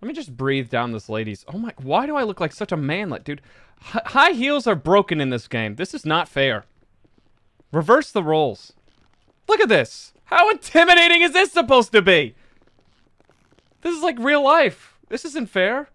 Let me just breathe down this lady's... Oh my... Why do I look like such a manlet, dude? High heels are broken in this game. This is not fair. Reverse the roles. Look at this. How intimidating is this supposed to be? This is like real life. This isn't fair.